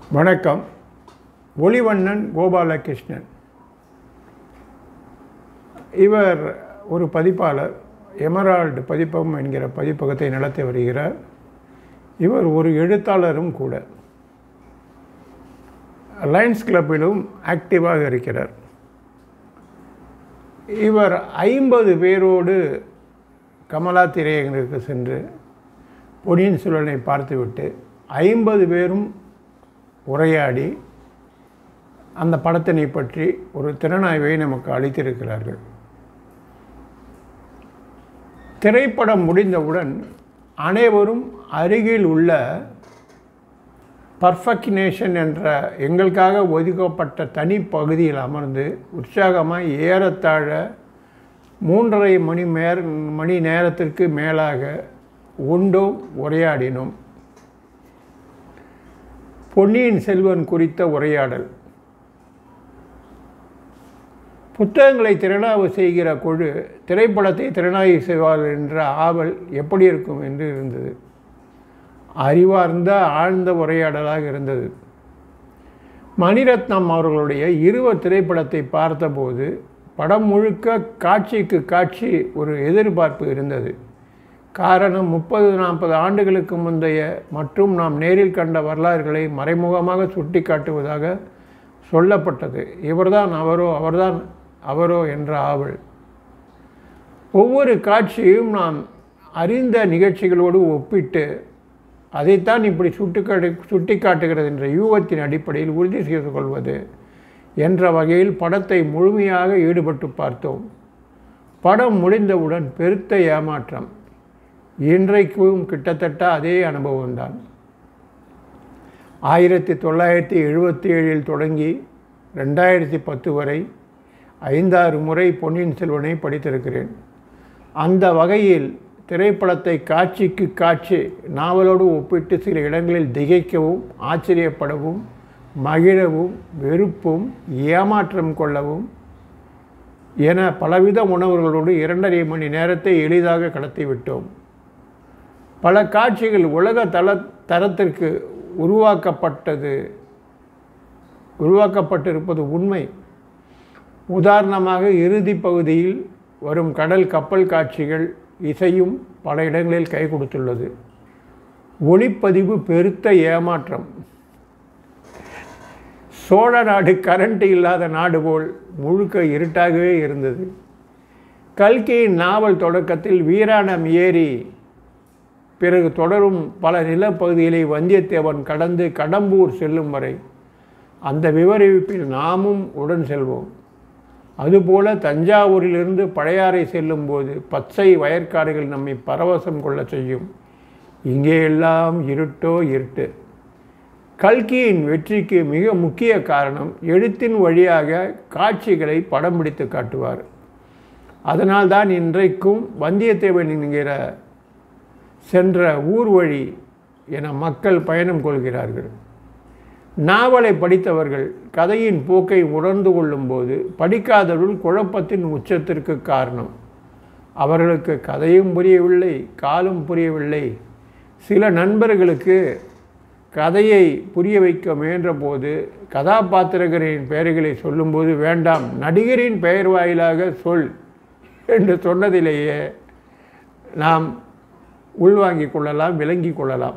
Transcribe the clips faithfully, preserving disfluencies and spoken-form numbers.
வணக்கம். ஒளிவண்ணன் கோபாலகிருஷ்ணன். இவர் ஒரு பதிப்பாளர். எமரால்டு பதிப்பகம் என்கிற பதிப்பகத்தை நடத்தி வருகிறார். இவர் ஒரு எழுத்தாளரும் கூட. லயன்ஸ் கிளப்பிலும் ஆக்டிவாக இருக்கிறார். இவர் ஐம்பது பேரோடு கமலா திரையரங்கிற்கு சென்று பொன்னியின் செல்வனை பார்த்துவிட்டு ஐம்பது பேரும் உரையாடி அந்த படத்தினை பற்றி ஒரு திறனாய்வை நமக்கு அளித்திருக்கிறார்கள். திரைப்படம் முடிந்தவுடன் அனைவரும் அருகில் உள்ள பர்ஃபெக்ஷனேஷன் என்ற எங்களுக்காக ஒதுக்கப்பட்ட தனி பகுதியில் அமர்ந்து உற்சாகமாக ஏறத்தாழ மூன்றரை மணி நேர மணி நேரத்திற்கு மேலாக உண்டோம், உரையாடினோம். பொன்னியின் செல்வன் குறித்த உரையாடல். புத்தகங்களை திறனாய்வு செய்கிற குழு திரைப்படத்தை திறனாய்வு செய்வார்கள் என்ற ஆவல் எப்படி இருக்கும் என்று இருந்தது. அறிவார்ந்த ஆழ்ந்த உரையாடலாக இருந்தது. மணிரத்னம் அவர்களுடைய இருவர் திரைப்படத்தை பார்த்தபோது படம் முழுக்க காட்சிக்கு காட்சி ஒரு எதிர்பார்ப்பு இருந்தது. காரணம், முப்பது நாற்பது ஆண்டுகளுக்கு முந்தைய மற்றும் நாம் நேரில் கண்ட வரலாறுகளை மறைமுகமாக சுட்டி காட்டுவதாக சொல்லப்பட்டது. இவர்தான் அவரோ அவர்தான் அவரோ என்ற ஆவல். ஒவ்வொரு காட்சியும் நாம் அறிந்த நிகழ்ச்சிகளோடு ஒப்பிட்டு அதைத்தான் இப்படி சுட்டிக்காட்டு சுட்டி காட்டுகிறது என்ற யூகத்தின் அடிப்படையில் உறுதி செய்து கொள்வது என்ற வகையில் படத்தை முழுமையாக ஈடுபட்டு பார்த்தோம். படம் முடிந்தவுடன் பெருத்த ஏமாற்றம். இன்றைக்கும் கிட்டத்தட்ட அதே அனுபவம்தான். ஆயிரத்தி தொள்ளாயிரத்தி எழுபத்தி ஏழில் தொடங்கி ரெண்டாயிரத்தி பத்து வரை ஐந்தாறு முறை பொன்னியின் செல்வனை படித்திருக்கிறேன். அந்த வகையில் திரைப்படத்தை காட்சிக்கு காட்சி நாவலோடு ஒப்பிட்டு சில இடங்களில் திகைக்கவும், ஆச்சரியப்படவும், மகிழவும், வெறுப்பும், ஏமாற்றம் கொள்ளவும் என பலவித உணர்வுகளோடு இரண்டரை மணி நேரத்தை எளிதாக கடத்திவிட்டோம். பல காட்சிகள் உலக தள தரத்திற்கு உருவாக்கப்பட்டது உருவாக்கப்பட்டிருப்பது உண்மை. உதாரணமாக இறுதி பகுதியில் வரும் கடல் கப்பல் காட்சிகள், இசையும் பல இடங்களில் கை கொடுத்துள்ளது. ஒளிப்பதிவு பெருத்த ஏமாற்றம். சோழ நாடு கரண்ட் இல்லாத நாடு போல் முழுக்க இருட்டாகவே இருந்தது. கல்கியின் நாவல் தொடக்கத்தில் வீராணம் ஏறி பிறகு தொடரும் பல நிலப்பகுதிகளை வந்தியத்தேவன் கடந்து கடம்பூர் செல்லும் வரை அந்த விவரிப்பில் நாமும் உடன் செல்வோம். அதுபோல தஞ்சாவூரிலிருந்து பழையாறை செல்லும்போது பச்சை வயற்காடுகள் நம்மை பரவசம் கொள்ள செய்யும். இங்கே எல்லாம் இருட்டோ இருட்டு. கல்கியின் வெற்றிக்கு மிக முக்கிய காரணம் எழுத்தின் வழியாக காட்சிகளை படம் பிடித்து காட்டுவார். அதனால்தான் இன்றைக்கும் வந்தியத்தேவன் என்கிற சென்ற ஊர் வழி என மக்கள் பயணம் கொள்கிறார்கள். நாவலை படித்தவர்கள் கதையின் போக்கை உணர்ந்து கொள்ளும்போது படிக்காதவர்கள் குழப்பத்தின் உச்சத்திற்கு காரணம். அவர்களுக்கு கதையும் புரியவில்லை, காலும் புரியவில்லை. சில நண்பர்களுக்கு கதையை புரிய வைக்க முயன்ற போது கதாபாத்திரங்களின் பெயர்களை சொல்லும்போது வேண்டாம், நடிகரின் பெயர் வாயிலாக சொல் என்று சொன்னதிலேயே நாம் உள்வாங்கிக் கொள்ளலாம், விளங்கி கொள்ளலாம்.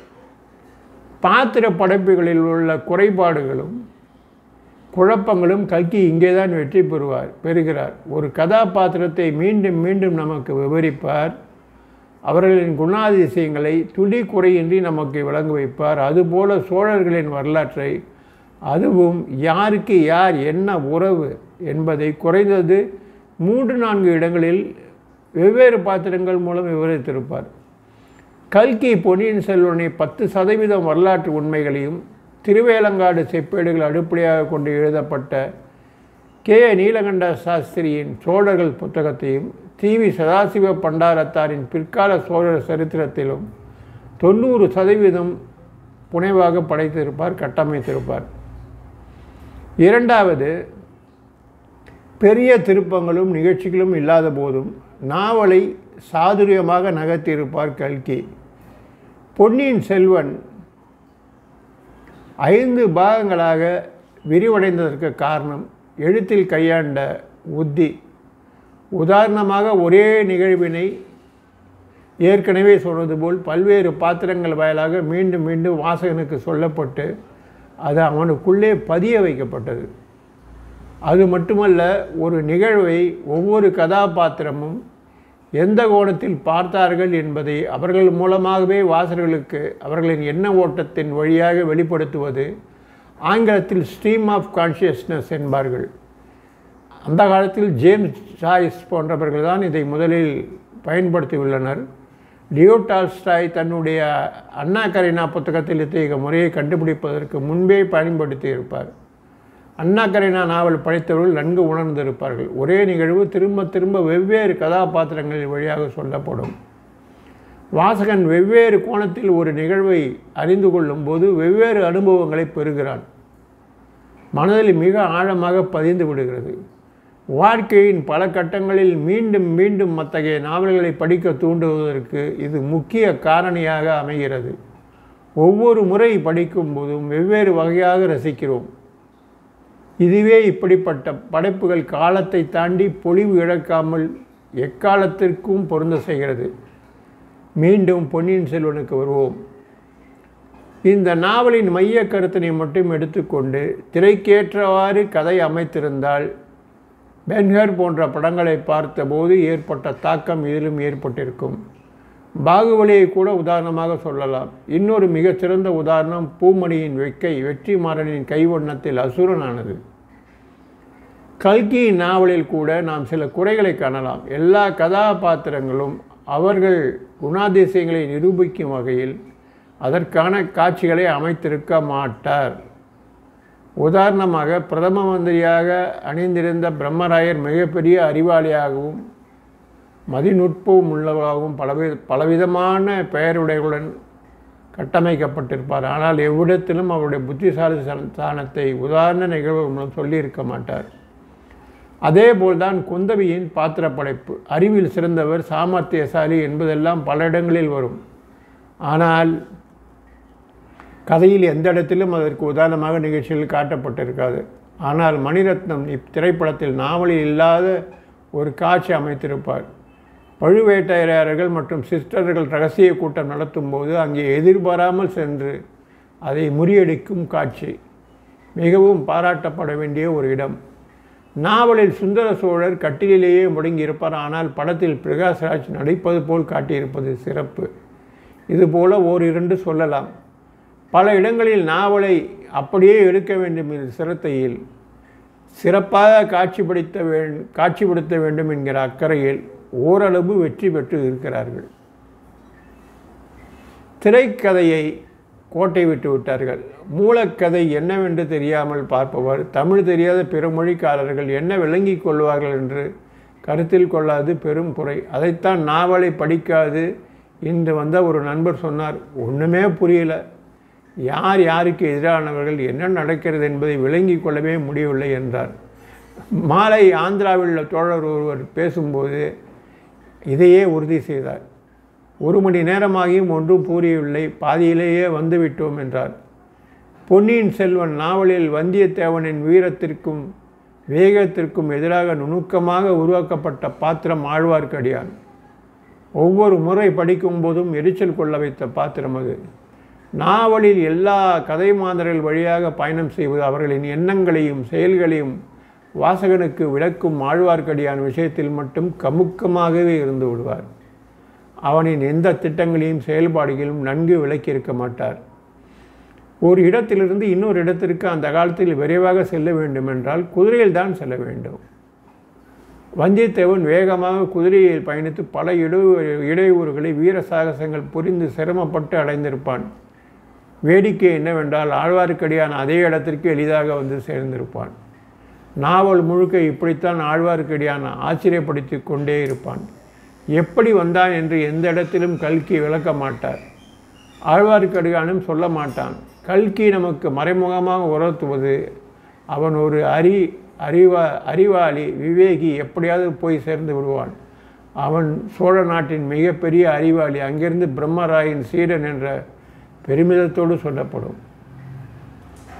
பாத்திர படைப்புகளில் உள்ள குறைபாடுகளும் குழப்பங்களும் கல்கி இங்கேதான் வெற்றி பெறுவார் பெறுகிறார். ஒரு கதாபாத்திரத்தை மீண்டும் மீண்டும் நமக்கு விவரிப்பார். அவர்களின் குணாதிசயங்களை துளி குறையின்றி நமக்கு விளங்க வைப்பார். அதுபோல சோழர்களின் வரலாற்றை, அதுவும் யாருக்கு யார் என்ன உறவு என்பதை குறைந்தது மூன்று நான்கு இடங்களில் வெவ்வேறு பாத்திரங்கள் மூலம் விவரித்திருப்பார். கல்கி பொன்னியின் செல்வனை பத்து சதவீதம் வரலாற்று உண்மைகளையும் திருவேலங்காடு செப்பேடுகள் அடிப்படையாக கொண்டு எழுதப்பட்ட கே நீலகண்ட சாஸ்திரியின் சோழர்கள் புத்தகத்தையும் தி.வி. சதாசிவ பண்டாரத்தாரின் பிற்கால சோழர் சரித்திரத்திலும் தொண்ணூறு சதவீதம் புனைவாக படைத்திருப்பார், கட்டமைத்திருப்பார். இரண்டாவது, பெரிய திருப்பங்களும் நிகழ்ச்சிகளும் இல்லாத போதும் நாவலை சாதுரியமாக நகர்த்தியிருப்பார் கல்கி. பொன்னியின் செல்வன் ஐந்து பாகங்களாக விரிவடைந்ததற்கு காரணம் எழுத்தில் கையாண்ட உத்தி. உதாரணமாக, ஒரே நிகழ்வினை ஏற்கனவே சொன்னது போல் பல்வேறு பாத்திரங்கள் வாயிலாக மீண்டும் மீண்டும் வாசகனுக்கு சொல்லப்பட்டு அது அவனுக்குள்ளே பதிய வைக்கப்பட்டது. அது மட்டுமல்ல, ஒரு நிகழ்வை ஒவ்வொரு கதாபாத்திரமும் எந்த கோணத்தில் பார்த்தார்கள் என்பதை அவர்கள் மூலமாகவே வாசகர்களுக்கு அவர்களின் எண்ண ஓட்டத்தின் வழியாக வெளிப்படுத்துவது ஆங்கிலத்தில் ஸ்ட்ரீம் ஆஃப் கான்ஷியஸ்னஸ் என்பார்கள். அந்த காலத்தில் ஜேம்ஸ் ஜாய்ஸ் போன்றவர்கள் தான் இதை முதலில் பயன்படுத்தியுள்ளனர். லியோ டால்ஸ்டாய் தன்னுடைய அண்ணா கரீனா புத்தகத்தில் இத்தகைய முறையை கண்டுபிடிப்பதற்கு முன்பே பயன்படுத்தி இருப்பார். அண்ணா கரீனா நாவல் படித்தவர்கள் நன்கு உணர்ந்திருப்பார்கள். ஒரே நிகழ்வு திரும்ப திரும்ப வெவ்வேறு கதாபாத்திரங்களின் வழியாக சொல்லப்படும். வாசகன் வெவ்வேறு கோணத்தில் ஒரு நிகழ்வை அறிந்து கொள்ளும் போது வெவ்வேறு அனுபவங்களை பெறுகிறான். மனதில் மிக ஆழமாக பதிந்து விடுகிறது. வாழ்க்கையின் பல கட்டங்களில் மீண்டும் மீண்டும் அத்தகைய நாவல்களை படிக்க தூண்டுவதற்கு இது முக்கிய காரணியாக அமைகிறது. ஒவ்வொரு முறை படிக்கும் போதும் வெவ்வேறு வகையாக ரசிக்கிறோம். இதுவே இப்படிப்பட்ட படைப்புகள் காலத்தை தாண்டி பொலிவு இழக்காமல் எக்காலத்திற்கும் பொருந்த செய்கிறது. மீண்டும் பொன்னியின் செல்வனுக்கு வருவோம். இந்த நாவலின் மைய கருத்தினை மட்டும் எடுத்துக்கொண்டு திரைக்கேற்றவாறு கதை அமைத்திருந்தால் பென்ஹர் போன்ற படங்களை பார்த்தபோது ஏற்பட்ட தாக்கம் இதிலும் ஏற்பட்டிருக்கும். பாகுபலியை கூட உதாரணமாக சொல்லலாம். இன்னொரு மிகச்சிறந்த உதாரணம் பூமணியின் வெக்கை வெற்றிமாறனின் கைவண்ணத்தில் அசுரனானது. கல்கியின் நாவலில் கூட நாம் சில குறைகளை காணலாம். எல்லா கதாபாத்திரங்களும் அவர்கள் குணாதிசயங்களை நிரூபிக்கும் வகையில் அதற்கான காட்சிகளை அமைத்திருக்க மாட்டார். உதாரணமாக, பிரதம மந்திரியாக அணிந்திருந்த பிரம்மராயர் மிகப்பெரிய அறிவாளியாகவும் மதிநுட்பமும் உள்ளவராகவும் பலவி பலவிதமான பெயருடைகளுடன் கட்டமைக்கப்பட்டிருப்பார். ஆனால் எவ்விடத்திலும் அவருடைய புத்திசாலி ஸ்தானத்தை உதாரண நிகழ்வு மூலம் சொல்லியிருக்க மாட்டார். அதே போல்தான் குந்தவியின் பாத்திர படைப்பு. அறிவில் சிறந்தவர், சாமர்த்தியசாலி என்பதெல்லாம் பல இடங்களில் வரும். ஆனால் கதையில் எந்த இடத்திலும் அதற்கு உதாரணமாக நிகழ்ச்சியில் காட்டப்பட்டிருக்காது. ஆனால் மணிரத்னம் இத்திரைப்படத்தில் நாவலில் இல்லாத ஒரு காட்சி அமைத்திருப்பார். பழுவேட்டையர்கள் மற்றும் சிஸ்டர்கள் ரகசிய கூட்டம் நடத்தும் போது அங்கே எதிர்பாராமல் சென்று அதை முறியடிக்கும் காட்சி மிகவும் பாராட்டப்பட வேண்டிய ஒரு இடம். நாவலில் சுந்தர சோழர் கட்டிலேயே முடங்கியிருப்பார். ஆனால் படத்தில் பிரகாஷ்ராஜ் நடிப்பது போல் காட்டியிருப்பது சிறப்பு. இதுபோல ஓரிரண்டு சொல்லலாம். பல இடங்களில் நாவலை அப்படியே எடுக்க வேண்டும் என்ற சிரத்தையில் சிறப்பாக காட்சிப்படுத்த வே காட்சிப்படுத்த வேண்டும் என்கிற அக்கறையில் ஓரளவு வெற்றி பெற்று இருக்கிறார்கள். திரைக்கதையை கோட்டை விட்டு விட்டார்கள். மூலக்கதை என்னவென்று தெரியாமல் பார்ப்பவர், தமிழ் தெரியாத பிற மொழிக்காரர்கள் என்ன விளங்கிக் கொள்வார்கள் என்று கருத்தில் கொள்ளாது பெரும் குறை. அதைத்தான் நாவலை படிக்காது இன்று வந்த ஒரு நண்பர் சொன்னார். ஒன்றுமே புரியல, யார் யாருக்கு எதிரானவர்கள், என்ன நடக்கிறது என்பதை விளங்கிக் கொள்ளவே முடியவில்லை என்றார். மாலை ஆந்திராவில் உள்ள தோழர் ஒருவர் பேசும்போது இதையே உறுதி செய்தார். ஒரு மணி நேரமாகியும் ஒன்றும் புரியவில்லை, பாதியிலேயே வந்துவிட்டோம் என்றார். பொன்னியின் செல்வன் நாவலில் வந்தியத்தேவனின் வீரத்திற்கும் வேகத்திற்கும் எதிராக நுணுக்கமாக உருவாக்கப்பட்ட பாத்திரம் ஆழ்வார்க்கடியான். ஒவ்வொரு முறை படிக்கும் போதும் எரிச்சல் கொள்ள வைத்த பாத்திரம் அது. நாவலில் எல்லா கதை மாந்தர்கள் வழியாக பயணம் செய்வது அவர்களின் எண்ணங்களையும் செயல்களையும் வாசகனுக்கு விளக்கும் ஆழ்வார்க்கடியான் விஷயத்தில் மட்டும் கமுக்கமாகவே இருந்து விடுவார். அவனின் எந்த திட்டங்களையும் செயல்பாடுகளும் நன்கு விளக்கியிருக்க மாட்டார். ஒரு இடத்திலிருந்து இன்னொரு இடத்திற்கு அந்த காலத்தில் விரைவாக செல்ல வேண்டுமென்றால் குதிரையில் தான் செல்ல வேண்டும். வந்தியத்தேவன் வேகமாக குதிரையில் பயணித்து பல இடை இடையூறுகளை வீர சாகசங்கள் புரிந்து சிரமப்பட்டு அடைந்திருப்பான். வேடிக்கை என்னவென்றால் ஆழ்வார்க்கடியான் அதே இடத்திற்கு எளிதாக வந்து சேர்ந்திருப்பான். நாவல் முழுக்க இப்படித்தான் ஆழ்வார்க்கடியான் ஆச்சரியப்படுத்தி கொண்டே இருப்பான். எப்படி வந்தான் என்று எந்த இடத்திலும் கல்கி விளக்க மாட்டார். ஆழ்வார்க்கடியானும் சொல்ல மாட்டான். கல்கி நமக்கு மறைமுகமாக உணர்த்துவது அவன் ஒரு அறி அறிவா அறிவாளி விவேகி, எப்படியாவது போய் சேர்ந்து விடுவான். அவன் சோழ நாட்டின் மிகப்பெரிய அறிவாளி, அங்கிருந்து பிரம்மராயின் சீடன் என்ற பெருமிதத்தோடு சொல்லப்படும்.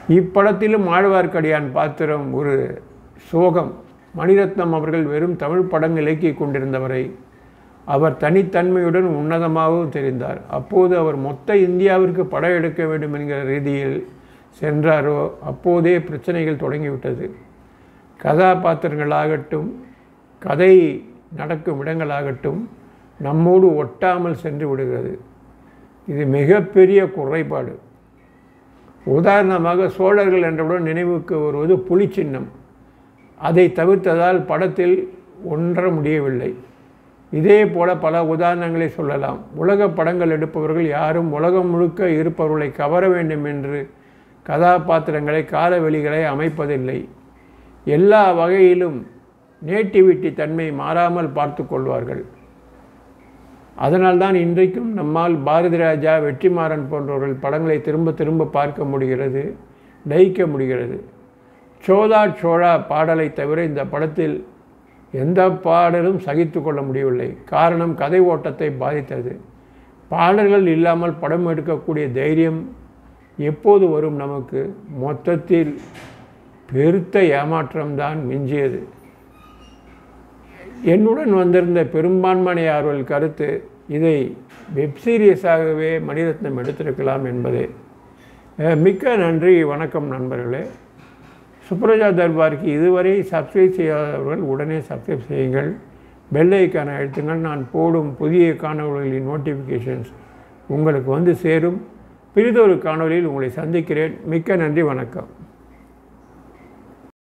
இப்படத்திலும் ஆழ்வார்க்கடியான் பாத்திரம் ஒரு சோகம். மணிரத்னம் அவர்கள் வெறும் தமிழ் படங்கள் இயக்கி கொண்டிருந்தவரை அவர் தனித்தன்மையுடன் உன்னதமாகவும் தெரிந்தார். அப்போது அவர் மொத்த இந்தியாவிற்கு படம் எடுக்க வேண்டும் என்கிற ரீதியில் சென்றாரோ அப்போதே பிரச்சனைகள் தொடங்கிவிட்டது. கதாபாத்திரங்களாகட்டும், கதை நடக்கும் இடங்களாகட்டும் நம்மோடு ஒட்டாமல் சென்று விடுகிறது. இது மிகப்பெரிய குறைபாடு. உதாரணமாக சோழர்கள் என்றவுடன் நினைவுக்கு வருவது புலி சின்னம். அதை தவிர்த்ததால் படத்தில் ஒன்ற முடியவில்லை. இதே போல பல உதாரணங்களை சொல்லலாம். உலக படங்கள் எடுப்பவர்கள் யாரும் உலகம் முழுக்க இருப்பவர்களை கவர வேண்டும் என்று கதாபாத்திரங்களை காலவெளிகளை அமைப்பதில்லை. எல்லா வகையிலும் நேட்டிவிட்டி தன்மை மாறாமல் பார்த்து கொள்வார்கள். அதனால்தான் இன்றைக்கும் நம்மால் பாரதி ராஜா, வெற்றிமாறன் போன்றவர்கள் படங்களை திரும்ப திரும்ப பார்க்க முடிகிறது, லயிக்க முடிகிறது. சோதா சோழா பாடலை தவிர இந்த படத்தில் எந்த பாடலும் சகித்து கொள்ள முடியவில்லை. காரணம் கதை ஓட்டத்தை பாதித்தது. பாடல்கள் இல்லாமல் படம் எடுக்கக்கூடிய தைரியம் எப்போது வரும் நமக்கு? மொத்தத்தில் பெருத்த ஏமாற்றம்தான் மிஞ்சியது. என்னுடன் வந்திருந்த பெரும்பான்மையானவர்கள் கருத்து இதை வெப்சீரியஸாகவே மணிரத்னம் எடுத்திருக்கலாம் என்பதே. மிக்க நன்றி. வணக்கம் நண்பர்களே. சுப்ரஜா தர்பாருக்கு இதுவரை சப்ஸ்கிரைப் செய்யாதவர்கள் உடனே சப்ஸ்கிரைப் செய்யுங்கள். பெல் ஐக்கானை அழுத்துங்கள். நான் போடும் புதிய காணொளிகளின் நோட்டிஃபிகேஷன்ஸ் உங்களுக்கு வந்து சேரும். பிறிதொரு காணொளியில் உங்களை சந்திக்கிறேன். மிக்க நன்றி. வணக்கம்.